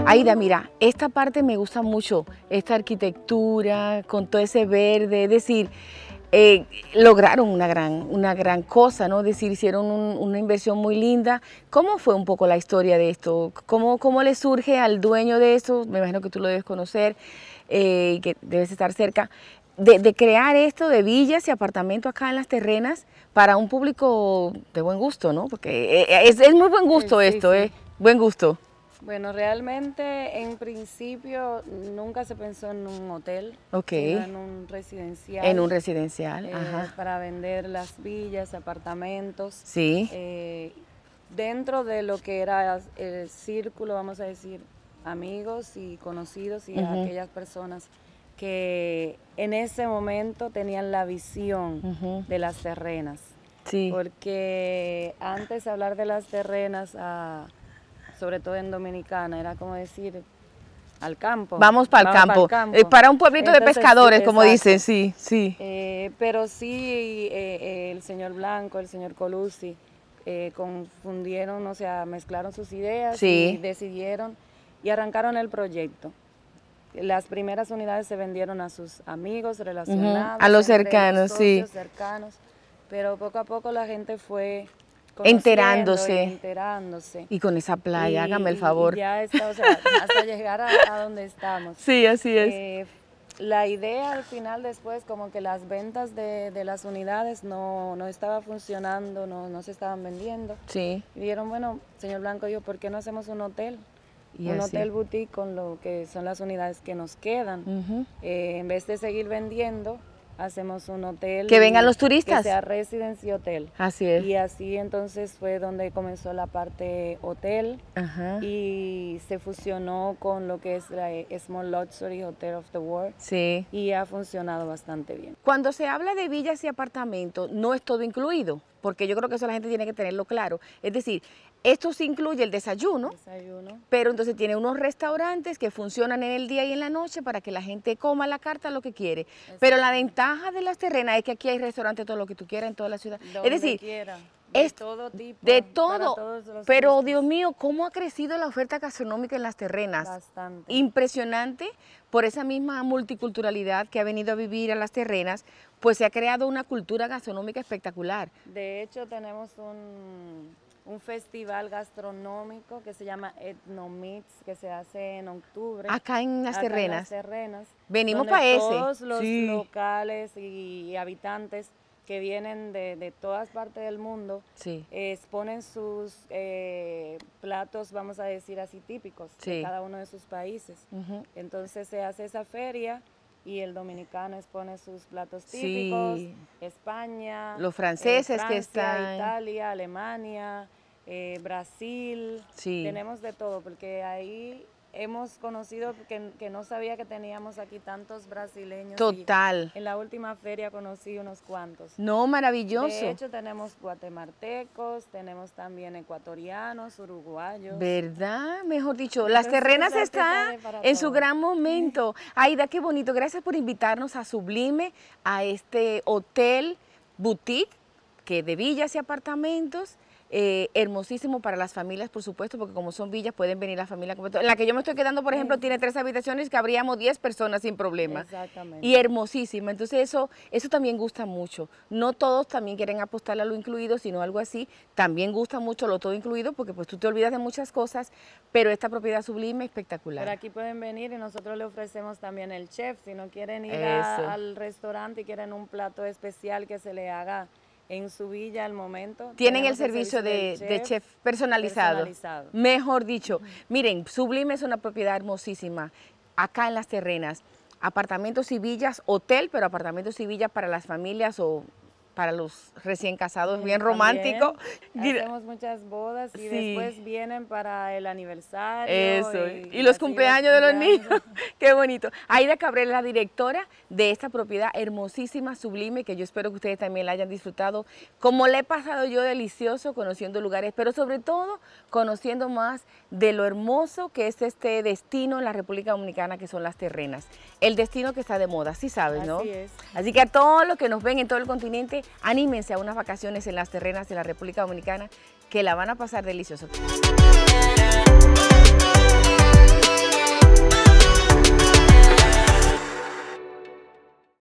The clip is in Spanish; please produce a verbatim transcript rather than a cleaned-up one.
Aida, mira, esta parte me gusta mucho, esta arquitectura con todo ese verde, es decir, eh, lograron una gran, una gran cosa, ¿no? Es decir, hicieron un, una inversión muy linda. ¿Cómo fue un poco la historia de esto? ¿Cómo, cómo le surge al dueño de esto? Me imagino que tú lo debes conocer, eh, que debes estar cerca. De, de crear esto de villas y apartamentos acá en Las Terrenas para un público de buen gusto, ¿no? Porque es, es muy buen gusto sí, esto, sí. ¿eh? Buen gusto. Bueno, realmente en principio nunca se pensó en un hotel, okay. sino en un residencial. En un residencial, eh, ajá. Para vender las villas, apartamentos. Sí. Eh, dentro de lo que era el círculo, vamos a decir, amigos y conocidos y uh-huh. aquellas personas que en ese momento tenían la visión uh-huh. de Las Terrenas. Sí. Porque antes de hablar de Las Terrenas, a, sobre todo en Dominicana, era como decir al campo. Vamos para el campo. campo. Eh, para un pueblito Entonces, de pescadores, sí, como dicen, sí, sí. Eh, pero sí, eh, eh, el señor Blanco, el señor Colucci, eh, confundieron, o sea, mezclaron sus ideas sí. y decidieron y arrancaron el proyecto. Las primeras unidades se vendieron a sus amigos relacionados. Uh-huh. A los cercanos, sí. cercanos, pero poco a poco la gente fue enterándose. Y enterándose. Y con esa playa, y, hágame el favor. Y ya está, o sea, hasta llegar a, a donde estamos. Sí, así es. Eh, la idea al final después, como que las ventas de, de las unidades no, no estaba funcionando, no, no se estaban vendiendo. Sí. Y dijeron, bueno, señor Blanco dijo, ¿por qué no hacemos un hotel? Y un así. hotel boutique con lo que son las unidades que nos quedan. Uh-huh. eh, en vez de seguir vendiendo, hacemos un hotel. Que vengan los turistas. Que sea Residency Hotel. Así es. Y así entonces fue donde comenzó la parte hotel. Uh-huh. Y se fusionó con lo que es la Small Luxury Hotel of the World. Sí. Y ha funcionado bastante bien. Cuando se habla de villas y apartamentos, no es todo incluido, porque yo creo que eso la gente tiene que tenerlo claro. Es decir, esto sí incluye el desayuno, desayuno, pero entonces tiene unos restaurantes que funcionan en el día y en la noche para que la gente coma a la carta lo que quiere. Pero la ventaja de Las Terrenas es que aquí hay restaurantes todo lo que tú quieras en toda la ciudad. Donde es decir, quiera. De es todo tipo. De todo, pero gustos. Dios mío, ¿cómo ha crecido la oferta gastronómica en Las Terrenas? Bastante. Impresionante, por esa misma multiculturalidad que ha venido a vivir a Las Terrenas, pues se ha creado una cultura gastronómica espectacular. De hecho, tenemos un, un festival gastronómico que se llama Ethnomix, que se hace en octubre. Acá en Las acá Terrenas. En Las Terrenas. Venimos para ese. Todos los sí. locales y, y habitantes que vienen de, de todas partes del mundo, sí. eh, exponen sus eh, platos, vamos a decir así, típicos sí. de cada uno de sus países. Uh-huh. Entonces se hace esa feria y el dominicano expone sus platos típicos, sí. España, los franceses eh, Francia, que están, Italia, Alemania, eh, Brasil, sí. tenemos de todo, porque ahí hemos conocido que, que no sabía que teníamos aquí tantos brasileños. Total. En la última feria conocí unos cuantos. No, maravilloso. De hecho, tenemos guatemaltecos, tenemos también ecuatorianos, uruguayos. ¿Verdad? Mejor dicho, Las Terrenas está en su gran momento. Aida, qué bonito. Gracias por invitarnos a Sublime, a este hotel boutique que de villas y apartamentos. Eh, hermosísimo para las familias, por supuesto, porque como son villas pueden venir la familia completa. En la que yo me estoy quedando, por ejemplo, sí. tiene tres habitaciones que habríamos diez personas sin problema. Exactamente. Y hermosísima. Entonces eso, eso también gusta mucho. No todos también quieren apostarle a lo incluido, sino algo así. También gusta mucho lo todo incluido, porque pues tú te olvidas de muchas cosas, pero esta propiedad sublime es espectacular. Pero aquí pueden venir y nosotros le ofrecemos también el chef. Si no quieren ir a, al restaurante y quieren un plato especial que se le haga en su villa al momento. Tienen el servicio, el servicio de, chef, de chef personalizado. personalizado. Mejor dicho. Uh-huh. Miren, Sublime es una propiedad hermosísima. Acá en Las Terrenas, apartamentos y villas, hotel, pero apartamentos y villas para las familias o para los recién casados, bien romántico. Hacemos muchas bodas y sí. después vienen para el aniversario. Eso, y, y, y los cumpleaños los de los niños. Qué bonito. Aida Cabrera, la directora de esta propiedad hermosísima, Sublime, que yo espero que ustedes también la hayan disfrutado, como le he pasado yo delicioso, conociendo lugares, pero sobre todo conociendo más de lo hermoso que es este destino en la República Dominicana, que son Las Terrenas. El destino que está de moda, sí sabes, ¿no? Así es. Así que a todos los que nos ven en todo el continente, anímense a unas vacaciones en Las Terrenas de la República Dominicana, que la van a pasar delicioso.